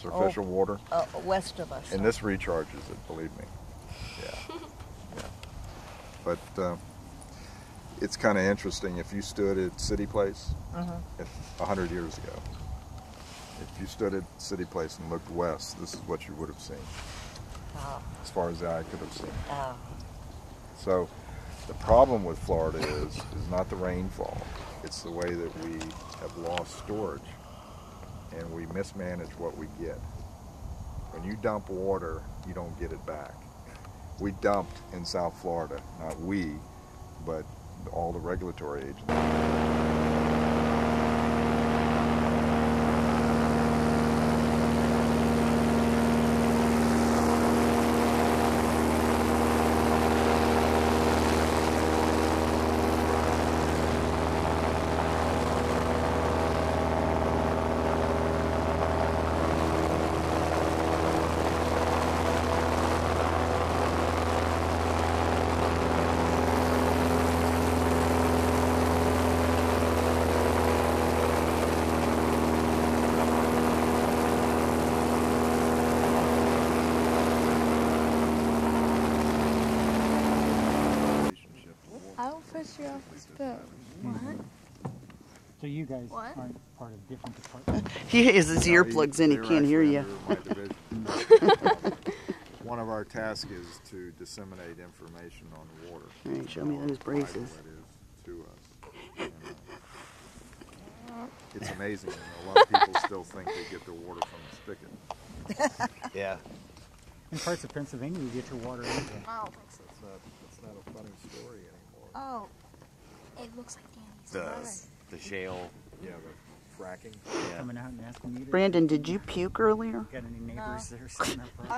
surficial water. West of us. And this recharges it, believe me. Yeah. Yeah. But it's kind of interesting. If you stood at City Place, 100 years ago, if you stood at City Place and looked west, this is what you would have seen. As far as the eye could have seen. So the problem with Florida is not the rainfall. It's the way that we have lost storage and we mismanage what we get. When you dump water, you don't get it back. We dumped in South Florida, not we, but all the regulatory agencies. You're off the spell. What? So you guys aren't part of different departments? He has his earplugs in, he can't hear you. One of our tasks is to disseminate information on water. All right, show me those braces. To us. And, it's amazing. A lot of people still think they get their water from the spigot. Yeah. In parts of Pennsylvania, you get your water in there. Oh, That's not a funny story anymore. oh. It looks like Danny's. The shale. Yeah, the fracking. Yeah. Coming out and asking you to. Brandon, did you puke earlier? Got any neighbors that are sitting up front?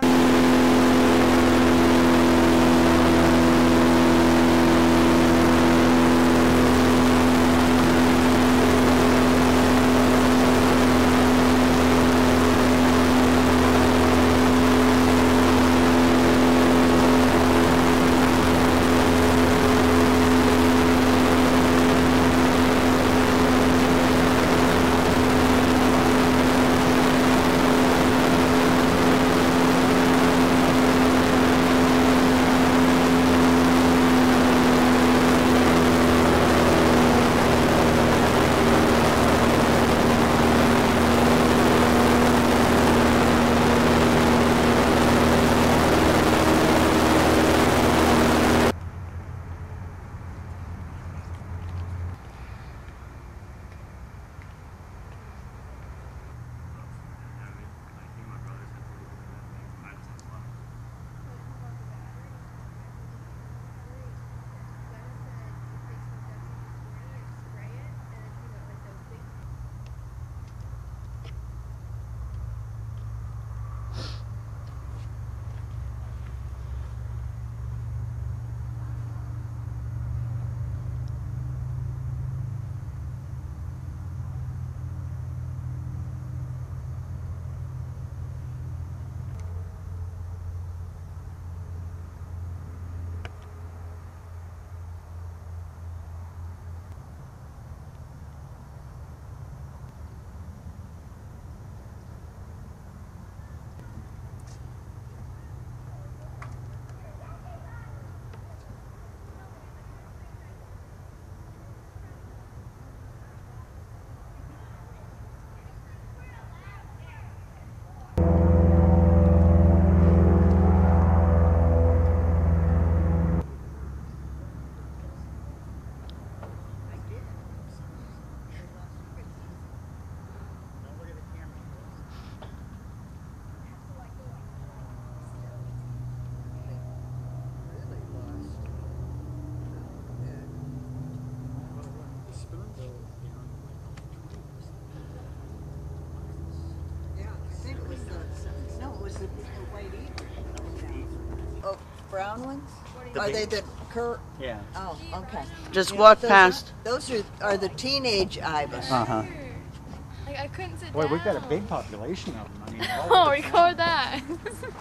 Brown ones? Are they the cur? Yeah. Oh, okay. Just walk past. Those are the teenage ibis. Uh-huh. Like, I couldn't sit Boy, down. we've got a big population of them. I mean, Oh, record that. And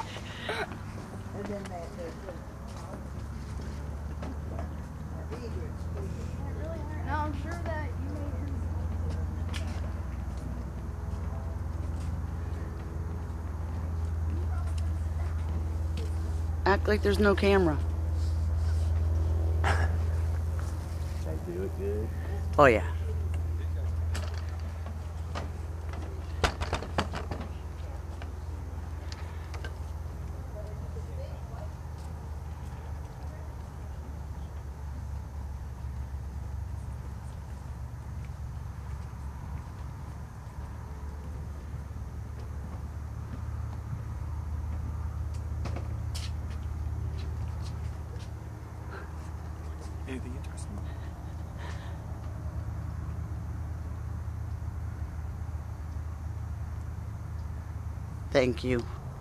then No, I'm sure that you made him. Act like there's no camera. Did I do it good? Oh, yeah. Anything interesting? Thank you.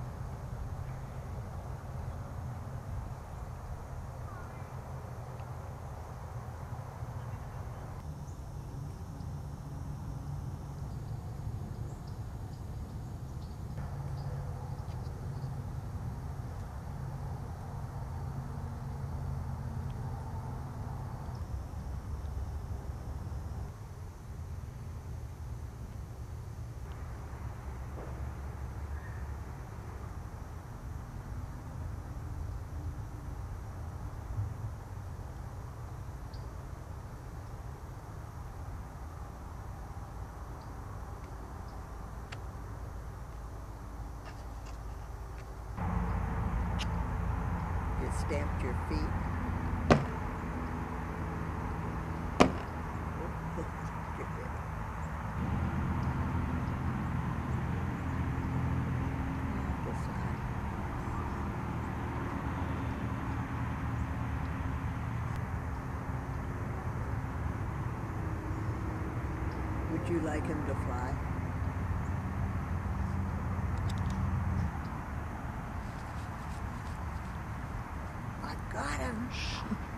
You stamped your feet. Would you like him to fly? I got him.